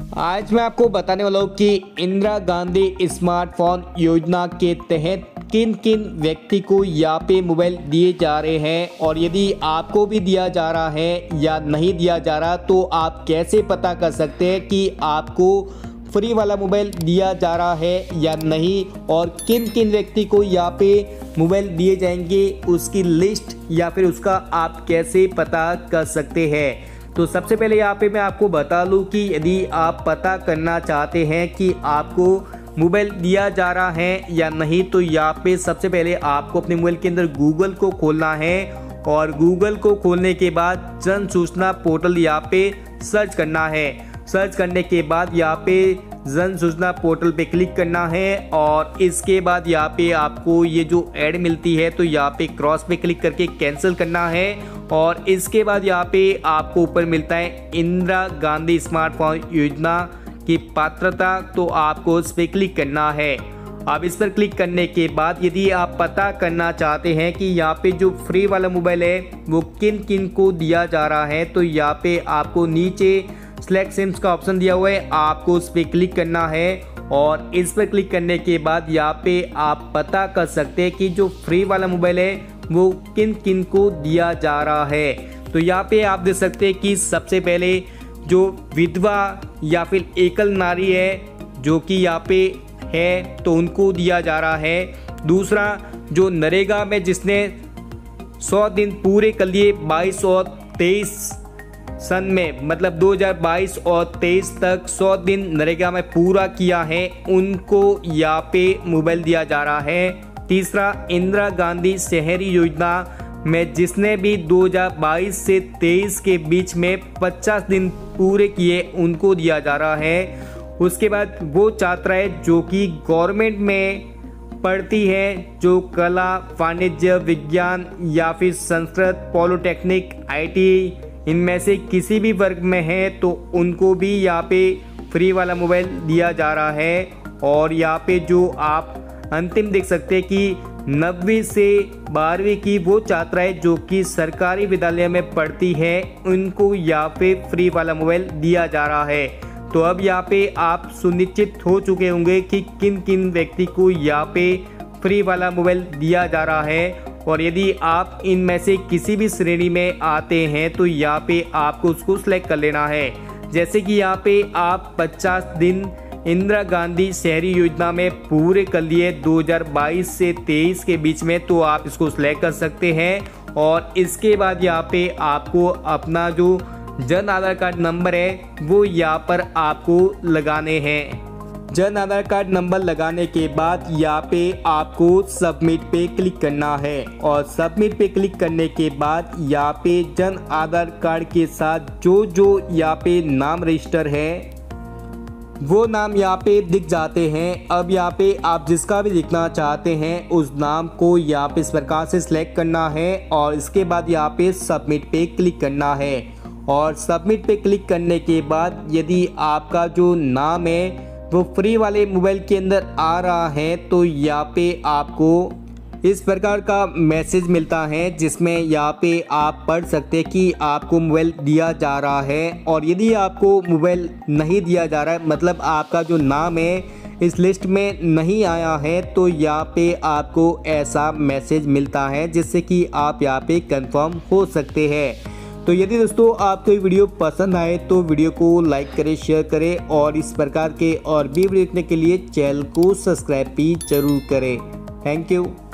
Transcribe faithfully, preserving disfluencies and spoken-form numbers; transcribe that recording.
आज मैं आपको बताने वाला हूँ कि इंदिरा गांधी स्मार्टफोन योजना के तहत किन किन व्यक्ति को यहाँ पे मोबाइल दिए जा रहे हैं, और यदि आपको भी दिया जा रहा है या नहीं दिया जा रहा तो आप कैसे पता कर सकते हैं कि आपको फ्री वाला मोबाइल दिया जा रहा है या नहीं, और किन किन व्यक्ति को यहाँ पे मोबाइल दिए जाएंगे उसकी लिस्ट या फिर उसका आप कैसे पता कर सकते हैं। तो सबसे पहले यहाँ पे मैं आपको बता लूँ कि यदि आप पता करना चाहते हैं कि आपको मोबाइल दिया जा रहा है या नहीं, तो यहाँ पे सबसे पहले आपको अपने मोबाइल के अंदर गूगल को खोलना है, और गूगल को खोलने के बाद जन सूचना पोर्टल यहाँ पे सर्च करना है। सर्च करने के बाद यहाँ पे जन सूचना पोर्टल पे क्लिक करना है, और इसके बाद यहाँ पे आपको ये जो ऐड मिलती है तो यहाँ पे क्रॉस पे क्लिक करके कैंसिल करना है। और इसके बाद यहाँ पे आपको ऊपर मिलता है इंदिरा गांधी स्मार्टफोन योजना की पात्रता, तो आपको उस पर क्लिक करना है। अब इस पर क्लिक करने के बाद यदि आप पता करना चाहते हैं कि यहाँ पे जो फ्री वाला मोबाइल है वो किन किन को दिया जा रहा है, तो यहाँ पे आपको नीचे सिलेक्ट सिम्स का ऑप्शन दिया हुआ है, आपको उस पर क्लिक करना है। और इस पर क्लिक करने के बाद यहाँ पे आप पता कर सकते हैं कि जो फ्री वाला मोबाइल है वो किन किन को दिया जा रहा है। तो यहाँ पे आप देख सकते हैं कि सबसे पहले जो विधवा या फिर एकल नारी है जो कि यहाँ पे है तो उनको दिया जा रहा है। दूसरा, जो नरेगा में जिसने सौ दिन पूरे कर लिए बाईस और तेईस सन में, मतलब दो हज़ार बाईस और तेईस तक सौ दिन नरेगा में पूरा किया है, उनको यहाँ पे मोबाइल दिया जा रहा है। तीसरा, इंदिरा गांधी शहरी योजना में जिसने भी दो हज़ार बाईस से तेईस के बीच में पचास दिन पूरे किए, उनको दिया जा रहा है। उसके बाद वो छात्राएं जो कि गवर्नमेंट में पढ़ती है, जो कला, वाणिज्य, विज्ञान या फिर संस्कृत, पॉलिटेक्निक, आईटी इनमें से किसी भी वर्ग में है, तो उनको भी यहाँ पे फ्री वाला मोबाइल दिया जा रहा है। और यहाँ पे जो आप अंतिम देख सकते हैं कि नवीं से बारहवीं की वो छात्राएं जो कि सरकारी विद्यालय में पढ़ती है, उनको यहाँ पे फ्री वाला मोबाइल दिया जा रहा है। तो अब यहाँ पे आप सुनिश्चित हो चुके होंगे कि किन किन व्यक्ति को यहाँ पे फ्री वाला मोबाइल दिया जा रहा है। और यदि आप इनमें से किसी भी श्रेणी में आते हैं तो यहाँ पे आपको उसको सिलेक्ट कर लेना है। जैसे कि यहाँ पे आप पचास दिन इंदिरा गांधी शहरी योजना में पूरे कर लिए दो हज़ार बाईस से तेईस के बीच में, तो आप इसको सिलेक्ट कर सकते हैं। और इसके बाद यहाँ पे आपको अपना जो जन आधार कार्ड नंबर है वो यहाँ पर आपको लगाने हैं। जन आधार कार्ड नंबर लगाने के बाद यहाँ पे आपको सबमिट पे क्लिक करना है, और सबमिट पे क्लिक करने के बाद यहाँ पे जन आधार कार्ड के साथ जो जो यहाँ पे नाम रजिस्टर है वो नाम यहाँ पे दिख जाते हैं। अब यहाँ पे आप जिसका भी लिखना चाहते हैं उस नाम को यहाँ पे इस प्रकार से सिलेक्ट करना है, और इसके बाद यहाँ पे सबमिट पे क्लिक करना है। और सबमिट पे क्लिक करने के बाद यदि आपका जो नाम है वो फ्री वाले मोबाइल के अंदर आ रहा है, तो यहाँ पे आपको इस प्रकार का मैसेज मिलता है जिसमें यहाँ पे आप पढ़ सकते हैं कि आपको मोबाइल दिया जा रहा है। और यदि आपको मोबाइल नहीं दिया जा रहा है, मतलब आपका जो नाम है इस लिस्ट में नहीं आया है, तो यहाँ पे आपको ऐसा मैसेज मिलता है जिससे कि आप यहाँ पे कंफर्म हो सकते हैं। तो यदि दोस्तों आपको ये वीडियो पसंद आए तो वीडियो को लाइक करें, शेयर करें, और इस प्रकार के और भी वीडियो देखने के लिए चैनल को सब्सक्राइब भी जरूर करें। Thank you.